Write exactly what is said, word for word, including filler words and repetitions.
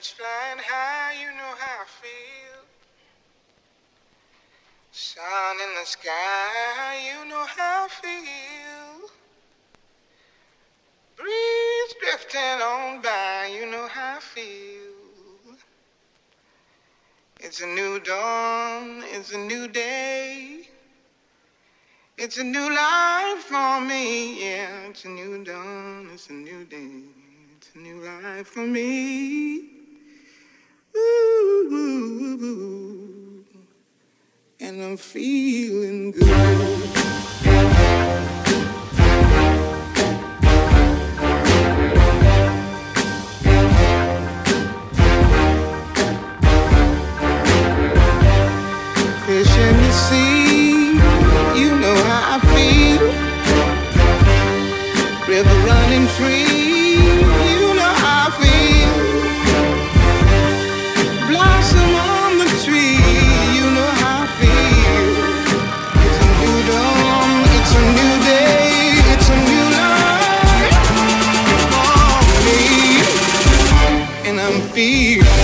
Birds flying high, you know how I feel. Sun in the sky, you know how I feel. Breeze drifting on by, you know how I feel. It's a new dawn, it's a new day. It's a new life for me, yeah. It's a new dawn, it's a new day. It's a new life for me. Ooh, ooh, ooh. And I'm feeling good. Fish in the sea, you know how I feel. River running free, you know how I feel. Blossom on the tree, you know how I feel. It's a new dawn, it's a new day, it's a new life for me. And I'm feeling